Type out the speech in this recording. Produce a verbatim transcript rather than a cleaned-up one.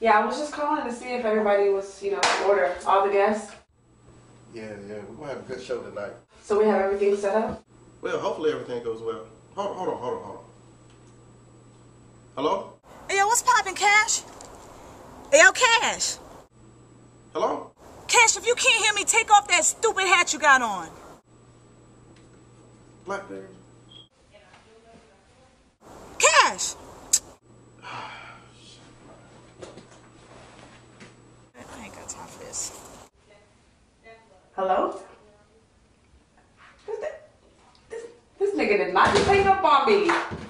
Yeah, I was just calling to see if everybody was, you know, in order. All the guests. Yeah, yeah, we're gonna have a good show tonight. So we have everything set up? Well, hopefully everything goes well. Hold on, hold on, hold on, hold on. Hello? Hey, yo, what's poppin', Cash? Hey, yo, Cash. Hello? Cash, if you can't hear me, take off that stupid hat you got on. Blackberry? Cash! I ain't got time for this. Hello? This, this, this nigga did not just hang up on me.